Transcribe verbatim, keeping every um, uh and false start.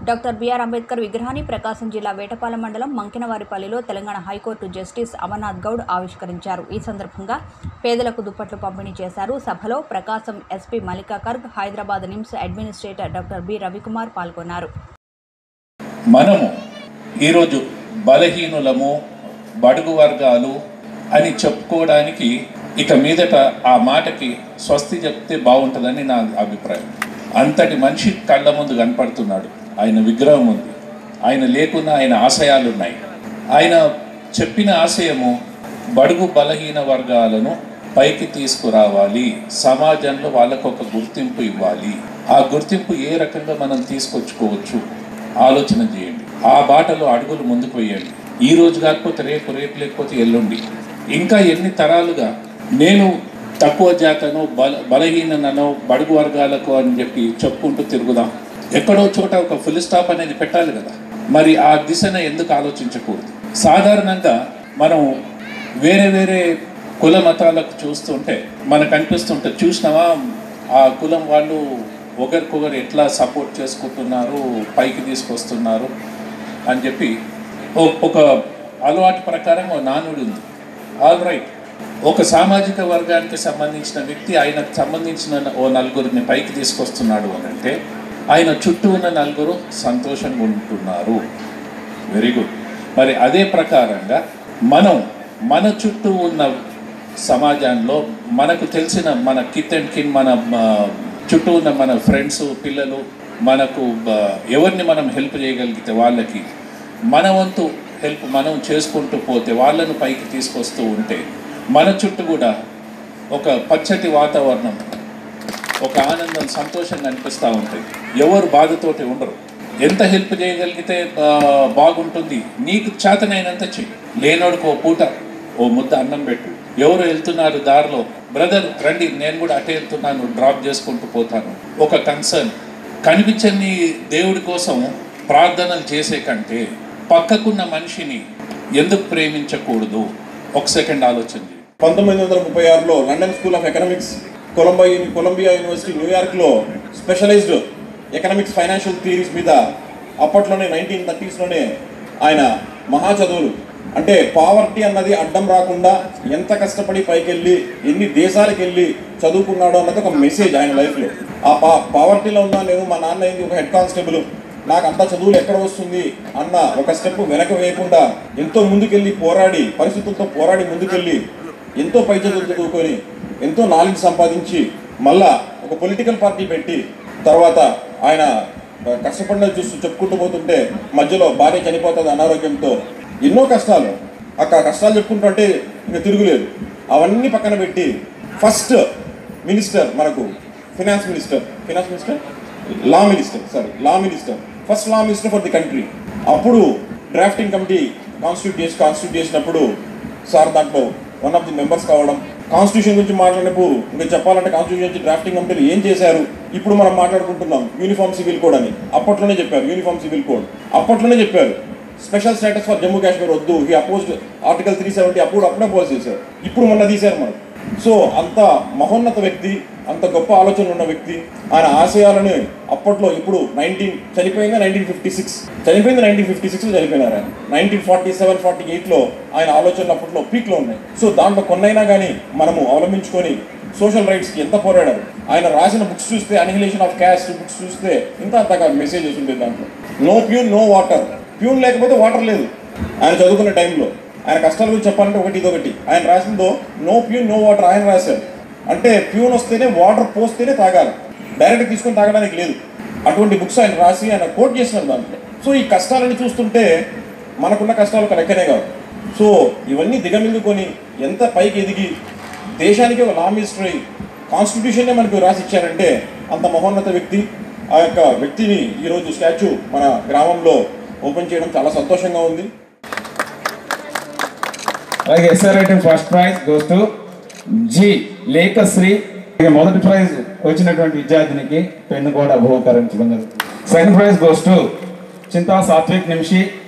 Doctor BR Ambedkar విగ్రహాన్ని ప్రకాశం జిల్లా వేటపాలెం మండలం మంకినవారిపల్లిలో తెలంగాణ హైకోర్టు జస్టిస్ అమర్నాథ్ గౌడ్ ఆవిష్కరించారు. ఈ సందర్భంగా పేదలకు దుప్పట్లు పంపిణీ చేశారు. సభలో Prakasam SP Mallika Garg, Hyderabad NIMS administrator doctor B Ravikumar పాల్గొన్నారు. మనము ఈరోజు బలహీనులము, బడుగు వర్గాలు అని చెప్పుకోవడానికి ఇక మీదట ఆ మాటకి స్వస్తి చెప్తే బాగుంటుందని నా అభిప్రాయం. అంతటి మనిషి కళ్ళ ముందు కనపడుతున్నాడు. ఆయన విగ్రహం ఉంది, ఆయన లేకున్నా ఆయన ఆశయాలు ఉన్నాయి. ఆయన చెప్పిన ఆశయము బడుగు బలహీన వర్గాలను పైకి తీసుకురావాలి, సమాజంలో వాళ్ళకు ఒక గుర్తింపు ఇవ్వాలి. ఆ గుర్తింపు ఏ రకంగా మనం తీసుకొచ్చుకోవచ్చు ఆలోచన చేయండి. ఆ బాటలో అడుగులు ముందుకు వేయండి. ఈ రోజు కాకపోతే రేపు, రేపు లేకపోతే ఎల్లుండి, ఇంకా ఎన్ని తరాలుగా నేను తక్కువ జాతను, బల బలహీననో బడుగు వర్గాలకు అని చెప్పి చెప్పుకుంటూ తిరుగుదాం. ఎక్కడో చోట ఒక ఫుల్ స్టాప్ అనేది పెట్టాలి కదా. మరి ఆ దిశన ఎందుకు ఆలోచించకూడదు? సాధారణంగా మనం వేరే వేరే కుల మతాలకు చూస్తుంటే మనకు అనిపిస్తుంటే, చూసినావా ఆ కులం వాళ్ళు ఒకరికొకరు ఎట్లా సపోర్ట్ చేసుకుంటున్నారు, పైకి తీసుకొస్తున్నారు అని చెప్పి ఒక అలవాటు ప్రకారం ఓ నానుడి ఉంది. ఆల్ రైట్, ఒక సామాజిక వర్గానికి సంబంధించిన వ్యక్తి ఆయనకు సంబంధించిన ఓ నలుగురిని పైకి తీసుకొస్తున్నాడు అని అంటే ఆయన చుట్టూ ఉన్న నలుగురు సంతోషంగా ఉంటున్నారు. Very good. మరి అదే ప్రకారంగా మనం మన చుట్టూ ఉన్న సమాజంలో మనకు తెలిసిన మన కిత్ అండ్ కిన్, మన చుట్టూ ఉన్న మన ఫ్రెండ్స్, పిల్లలు, మనకు ఎవరిని మనం హెల్ప్ చేయగలిగితే వాళ్ళకి మన వంతు హెల్ప్ మనం చేసుకుంటూ పోతే, వాళ్ళను పైకి తీసుకొస్తూ ఉంటే మన చుట్టూ కూడా ఒక పచ్చటి వాతావరణం, ఒక ఆనందం, సంతోషంగా అనిపిస్తూ ఉంటుంది. ఎవరు బాధతోటి ఉండరు. ఎంత హెల్ప్ చేయగలిగితే బాగుంటుంది. నీకు చేతనైనంత చెయ్యి. లేనోడికి ఓ పూట ఓ ముద్ద అన్నం పెట్టు. ఎవరు వెళ్తున్నారు దారిలో, బ్రదర్ రండి నేను కూడా అటే వెళ్తున్నాను, డ్రాప్ చేసుకుంటూ పోతాను. ఒక కన్సర్న్. కనిపించని దేవుడి కోసం ప్రార్థనలు చేసే కంటే పక్కకున్న మనిషిని ఎందుకు ప్రేమించకూడదు? ఒక సెకండ్ ఆలోచన. పంతొమ్మిది వందల ముప్పై ఆరులో London School of Economics, Columbia Columbia University న్యూయార్క్లో స్పెషలైజ్డ్ ఎకనామిక్స్ ఫైనాన్షియల్ థియరీస్ మీద అప్పట్లోనే నైన్టీన్ థర్టీస్లోనే ఆయన మహా చదువులు, అంటే పావర్టీ అన్నది అడ్డం రాకుండా ఎంత కష్టపడి పైకి వెళ్ళి ఎన్ని దేశాలకు వెళ్ళి చదువుకున్నాడో అన్నది ఒక మెసేజ్ ఆయన లైఫ్లో. ఆ పా పావర్టీలో ఉన్నా నేను, మా నాన్న అయింది ఒక హెడ్ కానిస్టేబుల్, నాకు అంత చదువులు ఎక్కడ వస్తుంది అన్న ఒక స్టెప్ వెనక వేయకుండా ఎంతో ముందుకెళ్ళి పోరాడి, పరిస్థితులతో పోరాడి ముందుకెళ్ళి ఎంతో పై చదువులు చదువుకొని ఎంతో నాలెడ్జ్ సంపాదించి మళ్ళా ఒక పొలిటికల్ పార్టీ పెట్టి తర్వాత ఆయన కష్టపడిన చూస్తూ చెప్పుకుంటూ పోతుంటే మధ్యలో భార్య చనిపోతుంది అనారోగ్యంతో. ఎన్నో కష్టాలు, అక్కడ కష్టాలు చెప్పుకుంటుంటే ఇంకా తిరుగులేదు. అవన్నీ పక్కన పెట్టి ఫస్ట్ మినిస్టర్, మనకు finance minister finance minister law minister sorry law minister first law minister for the country. అప్పుడు డ్రాఫ్టింగ్ కమిటీ కాన్స్టిట్యూట్ చేసి కాన్స్టిట్యూట్ చేసినప్పుడు సార్ దాంట్లో వన్ ఆఫ్ ది మెంబర్స్ కావడం. కాన్స్టిట్యూషన్ గురించి మాట్లాడినప్పుడు ఇంకా చెప్పాలంటే కాన్స్టిట్యూషన్ నుంచి డ్రాఫ్టింగ్ కమిటీలు ఏం చేశారు, ఇప్పుడు మనం మాట్లాడుకుంటున్నాం యూనిఫామ్ సివిల్ కోడ్ అని. అప్పట్లోనే చెప్పారు యూనిఫామ్ సివిల్ కోడ్, అప్పట్లోనే చెప్పారు special status for Jammu Kashmir వద్దు, he opposed article three seventy, అప్పుడు అప్పుడే పోజ్ చేశారు. ఇప్పుడు మొన్న తీశారు మనం. సో అంత మహోన్నత వ్యక్తి, అంత గొప్ప ఆలోచనలు ఉన్న వ్యక్తి. ఆయన ఆశయాలను అప్పట్లో, ఇప్పుడు నైన్టీన్ చనిపోయింది నైన్టీన్ ఫిఫ్టీ సిక్స్ చనిపోయింది నైన్టీన్ ఫిఫ్టీ సిక్స్లో చనిపోయినారు ఆయన. నైన్టీన్ ఫార్టీ సెవెన్ ఫార్టీ ఎయిట్లో ఆయన ఆలోచనలు అప్పట్లో పీక్లో ఉన్నాయి. సో దాంట్లో కొన్నైనా కానీ మనము అవలంబించుకొని సోషల్ రైట్స్కి ఎంత పోరాడారు. ఆయన రాసిన బుక్స్ చూస్తే, అనిహిలేషన్ ఆఫ్ క్యాస్ట్ బుక్స్ చూస్తే ఇంత అంతగా మెసేజెస్ ఉండేది దాంట్లో. No peon no water, peon లేకపోతే వాటర్ లేదు. ఆయన చదువుకునే టైంలో ఆయన కష్టాల గురించి చెప్పాలంటే ఒకటి ఇదొకటి. ఆయన రాసిందో నో ప్యూన్ నో వాటర్ ఆయన రాశారు. అంటే ప్యూన్ వస్తేనే వాటర్ పోస్తేనే తాగాలి, డైరెక్ట్ తీసుకొని తాగడానికి లేదు. అటువంటి బుక్స్ ఆయన రాసి ఆయన కోట్ చేసినారు దాంట్లో. సో ఈ కష్టాలని చూస్తుంటే మనకున్న కష్టాలు ఒక లెక్కనే కాదు. సో ఇవన్నీ దిగమిందుకొని ఎంత పైకి ఎదిగి దేశానికి ఒక లా మినిస్టర్ అయ్యి కాన్స్టిట్యూషన్నే మనకు రాసి ఇచ్చారంటే అంత మహోన్నత వ్యక్తి. ఆ యొక్క వ్యక్తిని ఈరోజు స్టాచ్యూ మన గ్రామంలో ఓపెన్ చేయడం చాలా సంతోషంగా ఉంది. అలాగే SR item first prize goes to G Lekhasri. మొదటి ప్రైజ్ వచ్చినటువంటి విద్యార్థినికి పెన్ను కూడా బహుకరించడం. Second prize goes to Chinta Satvik నిమిషి.